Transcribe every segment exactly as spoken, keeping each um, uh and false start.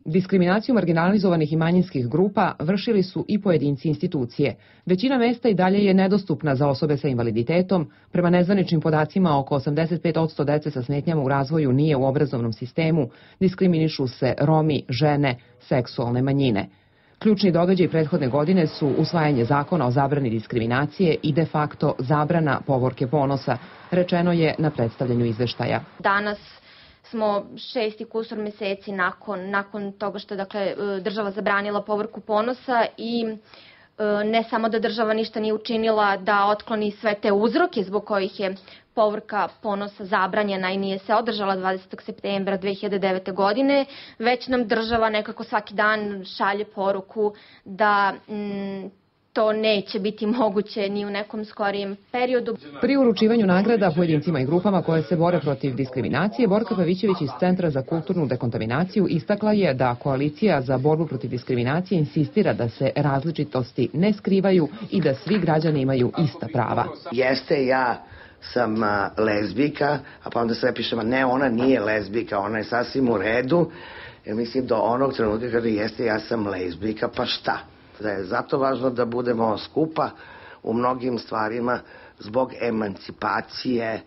Diskriminaciju marginalizovanih i manjinskih grupa vršili su i pojedinci institucije. Većina mesta i dalje je nedostupna za osobe sa invaliditetom. Prema nezvaničnim podacima, oko osamdeset pet posto dece sa smetnjama u razvoju nije u obrazovnom sistemu. Diskriminišu se Romi, žene, seksualne manjine. Ključni događaj prethodne godine su usvajanje zakona o zabrani diskriminacije i de facto zabrana povorke ponosa, rečeno je na predstavljanju izveštaja. Danas smo šest i kusur meseci nakon, nakon toga što dakle, država zabranila povorku ponosa i ne samo da država ništa nije učinila da otkloni sve te uzroke zbog kojih je povorka ponosa zabranjena i nije se održala dvadesetog septembra dve hiljade devete. godine, već nam država nekako svaki dan šalje poruku da mm, to neće biti moguće ni u nekom skorijem periodu. Pri uručivanju nagrada pojedincima i grupama koje se bore protiv diskriminacije, Borka Pavićević iz Centra za kulturnu dekontaminaciju istakla je da Koalicija za borbu protiv diskriminacije insistira da se različitosti ne skrivaju i da svi građani imaju ista prava. Jeste, ja sam lezbika, a pa onda sve pišemo, ne, ona nije lezbika, ona je sasvim u redu. Jer mislim do onog trenutka kada jeste, ja sam lezbika, pa šta? Da je zato važno da budemo skupa u mnogim stvarima zbog emancipacije e,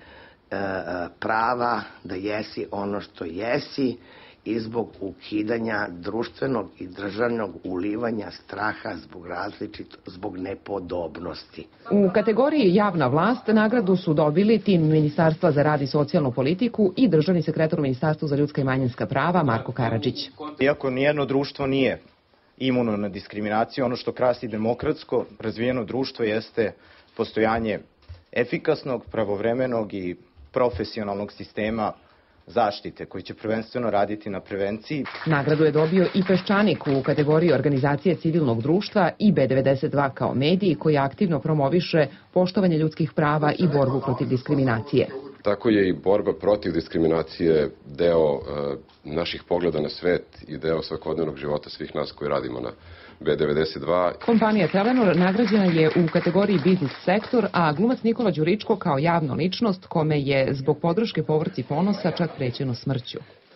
prava da jesi ono što jesi i zbog ukidanja društvenog i državnog ulivanja straha zbog različit, zbog nepodobnosti. U kategoriji javna vlast nagradu su dobili tim Ministarstva za rad i socijalnu politiku i državni sekretar u Ministarstvu za ljudska i manjinska prava Marko Karadžić. Iako nijedno društvo nije imuno na diskriminaciju, ono što krasi demokratsko, razvijeno društvo jeste postojanje efikasnog, pravovremenog i profesionalnog sistema zaštite koji će prvenstveno raditi na prevenciji. Nagradu je dobio i Peščanik u kategoriji organizacije civilnog društva i B devedeset dva kao mediji koji aktivno promoviše poštovanje ljudskih prava i borbu protiv diskriminacije. Tako je i borba protiv diskriminacije deo e, naših pogleda na svet i deo svakodnevnog života svih nas koji radimo na B devedeset dva. Kompanija Telenor nagrađena je u kategoriji biznis sektor, a glumac Nikola Đuričko kao javna ličnost kome je zbog podrške povorci ponosa čak prećeno smrću.